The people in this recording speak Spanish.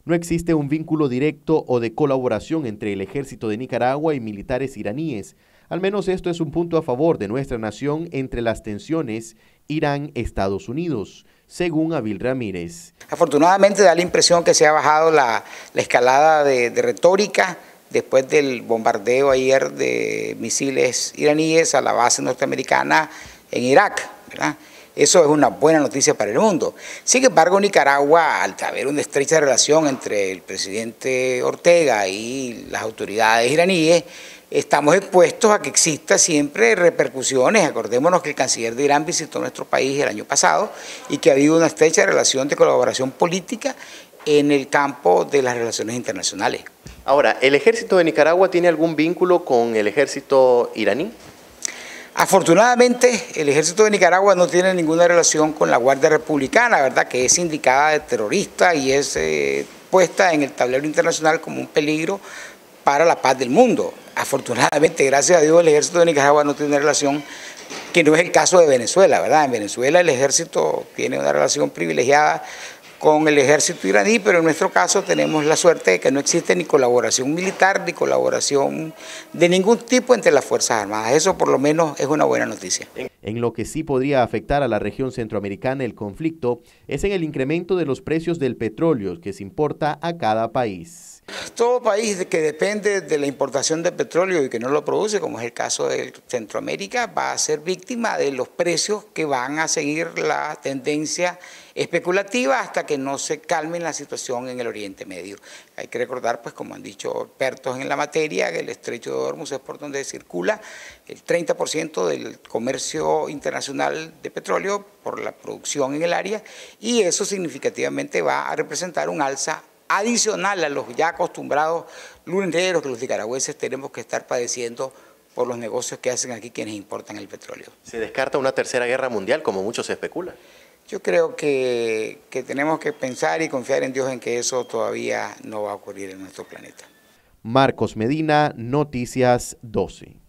No existe un vínculo directo o de colaboración entre el ejército de Nicaragua y militares iraníes. Al menos esto es un punto a favor de nuestra nación entre las tensiones Irán-Estados Unidos, según Abil Ramírez. Afortunadamente da la impresión que se ha bajado la escalada de retórica después del bombardeo ayer de misiles iraníes a la base norteamericana en Irak, ¿verdad? Eso es una buena noticia para el mundo. Sin embargo, Nicaragua, al haber una estrecha relación entre el presidente Ortega y las autoridades iraníes, estamos expuestos a que exista siempre repercusiones. Acordémonos que el canciller de Irán visitó nuestro país el año pasado y que ha habido una estrecha relación de colaboración política en el campo de las relaciones internacionales. Ahora, ¿el ejército de Nicaragua tiene algún vínculo con el ejército iraní? Afortunadamente, el ejército de Nicaragua no tiene ninguna relación con la Guardia Republicana, ¿verdad?, que es indicada de terrorista y es puesta en el tablero internacional como un peligro para la paz del mundo. Afortunadamente, gracias a Dios, el ejército de Nicaragua no tiene una relación, que no es el caso de Venezuela, ¿verdad? En Venezuela el ejército tiene una relación privilegiada con el ejército iraní, pero en nuestro caso tenemos la suerte de que no existe ni colaboración militar ni colaboración de ningún tipo entre las Fuerzas Armadas. Eso por lo menos es una buena noticia. En lo que sí podría afectar a la región centroamericana el conflicto es en el incremento de los precios del petróleo que se importa a cada país. Todo país que depende de la importación de petróleo y que no lo produce, como es el caso de Centroamérica, va a ser víctima de los precios que van a seguir la tendencia especulativa hasta que no se calme la situación en el Oriente Medio. Hay que recordar, pues como han dicho expertos en la materia, que el estrecho de Hormuz es por donde circula el 30% del comercio internacional de petróleo por la producción en el área, y eso significativamente va a representar un alza adicional a los ya acostumbrados luneros que los nicaragüenses tenemos que estar padeciendo por los negocios que hacen aquí quienes importan el petróleo. ¿Se descarta una tercera guerra mundial, como mucho se especula? Yo creo que tenemos que pensar y confiar en Dios en que eso todavía no va a ocurrir en nuestro planeta. Marcos Medina, Noticias 12.